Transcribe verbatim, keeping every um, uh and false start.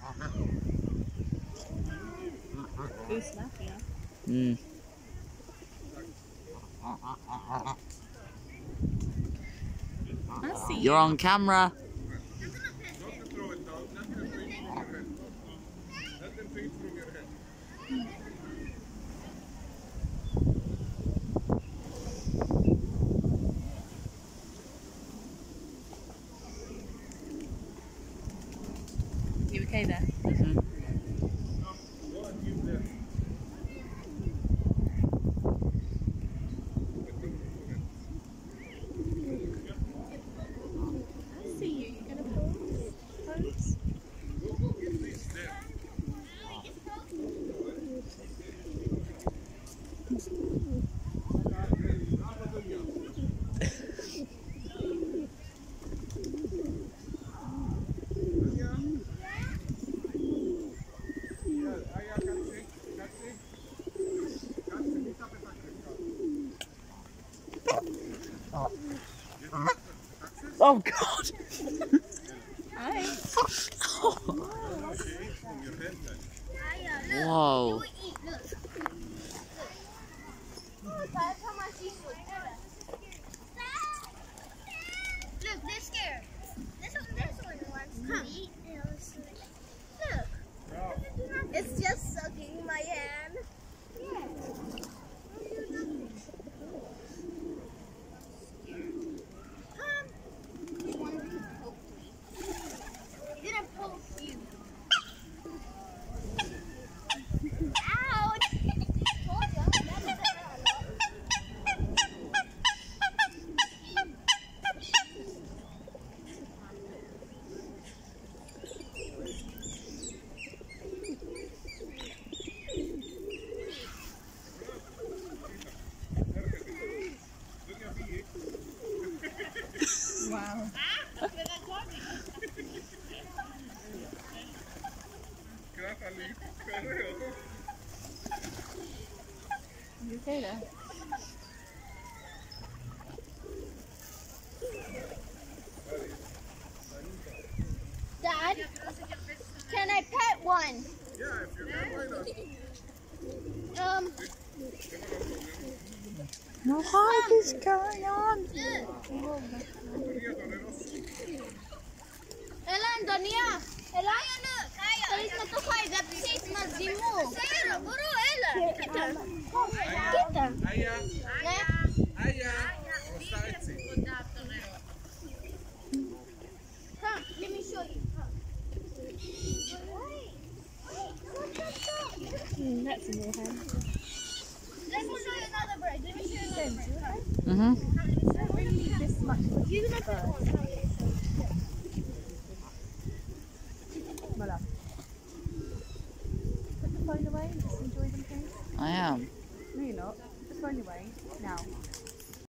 Who's snapping? Mm. I see you. You're on camera. You okay there? Mm-hmm. I see you. You're gonna pose? Pose? Oh God! Hi. Whoa! Look, they're scared. This one, this one wants to eat. Look. It's just sucking my hand. Come. He wanted to poke me. He didn't poke you. Ouch! Wow. You okay there? Dad, can I pet one? Yeah, if you can, why not? Um, What is going on? Ela, Antonia, Ela, talis na to kay Gapsis Mazimu. Sa'yo, buro, Ela. Kita. Kita. Aya, Ne? Aya, ostaje. Come, let me show you. Come. Wait, wait, look at that. Mm, that's in your hand. Let me show you another bird. Let me show you another bird. Mm-hmm. You don't really need this much for You look at one. my love. Put the phone away and just enjoy them, please. I am. No, you're not. Put the phone away now.